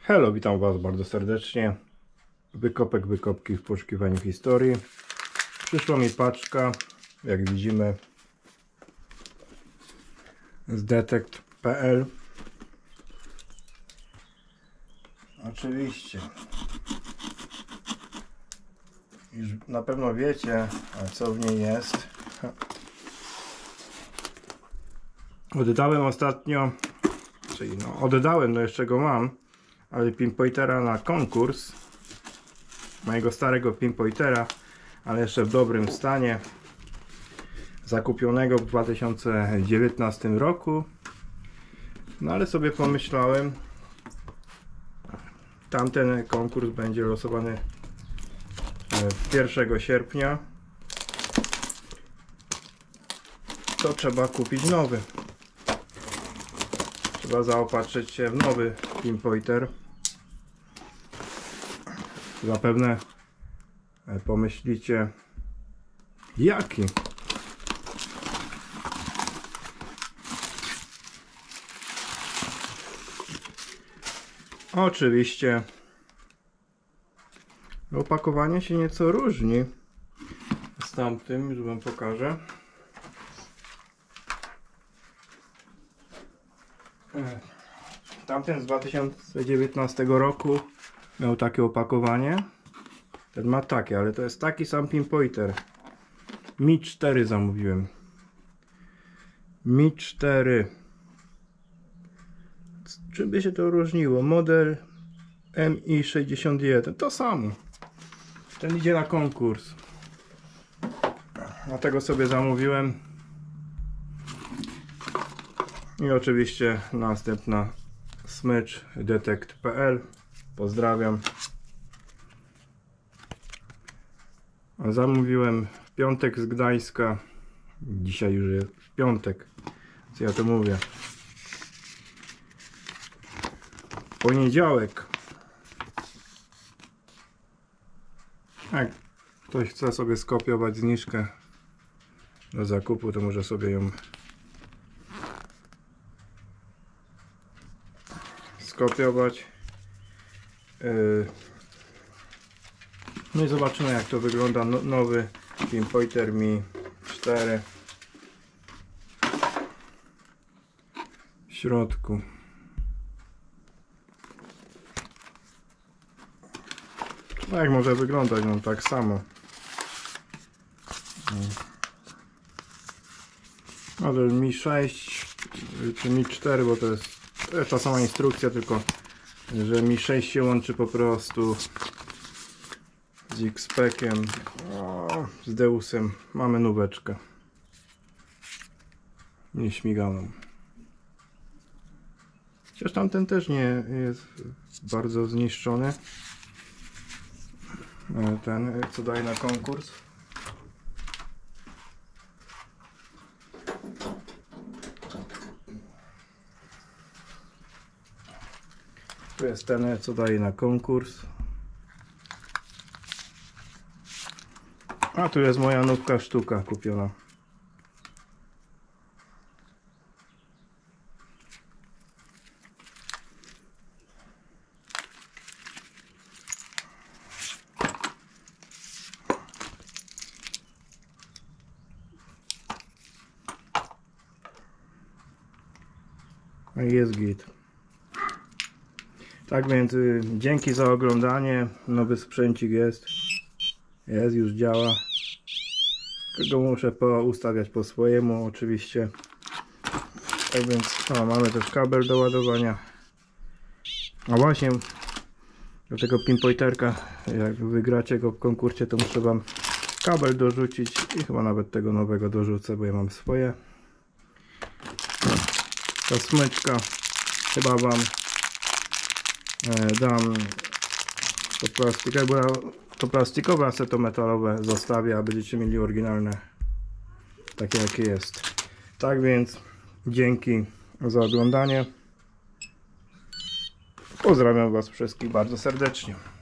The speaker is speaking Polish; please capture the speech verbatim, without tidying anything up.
Hello, witam Was bardzo serdecznie. Wykopek wykopki w poszukiwaniu historii. Przyszła mi paczka, jak widzimy, z detect kropka p l. Oczywiście już na pewno wiecie, co w niej jest. Oddałem ostatnio, czyli no oddałem, no jeszcze go mam, ale pinpointera na konkurs, mojego starego pinpointera, ale jeszcze w dobrym stanie, zakupionego w dwa tysiące dziewiętnastym roku. No ale sobie pomyślałem, tamten konkurs będzie losowany pierwszego sierpnia, to trzeba kupić nowy. Trzeba zaopatrzyć się w nowy pinpointer. Zapewne pomyślicie, jaki? Oczywiście opakowanie się nieco różni z tamtym, już wam pokażę. Tamten z dwa tysiące dziewiętnastego roku miał takie opakowanie. Ten ma takie, ale to jest taki sam pinpointer. Mi cztery zamówiłem. Mi cztery. Czym by się to różniło? Model M I sześćdziesiąt jeden. To samo. Ten idzie na konkurs. Dlatego sobie zamówiłem. I oczywiście następna smycz detect kropka p l. Pozdrawiam. Zamówiłem w piątek z Gdańska. Dzisiaj już jest w piątek. Co ja to mówię? Poniedziałek. Jak ktoś chce sobie skopiować zniżkę do zakupu, to może sobie ją skopiować. No i zobaczymy, jak to wygląda nowy pinpointer Mi cztery w środku. No jak może wyglądać? No tak samo. Model Mi sześć czy Mi cztery, bo to jest, to jest ta sama instrukcja, tylko że Mi sześć się łączy po prostu z X-Packiem, z Deusem. Mamy nóweczkę nieśmiganą. Chociaż tamten też nie jest bardzo zniszczony. Ten, co daje na konkurs. Tu jest ten, co daje na konkurs. A tu jest moja nówka sztuka kupiona. Jest git. Tak więc y, dzięki za oglądanie. Nowy sprzęcik jest. Jest, już działa. Tylko muszę poustawiać po swojemu oczywiście. Tak więc o, mamy też kabel do ładowania. A właśnie do tego pinpointerka, jak wygracie go w konkursie, to muszę wam kabel dorzucić i chyba nawet tego nowego dorzucę, bo ja mam swoje. Ta smyczka chyba wam e, dam to plastikowe, bo ja to plastikowe, a to metalowe zostawię, a będziecie mieli oryginalne takie jakie jest. Tak więc dzięki za oglądanie. Pozdrawiam Was wszystkich bardzo serdecznie.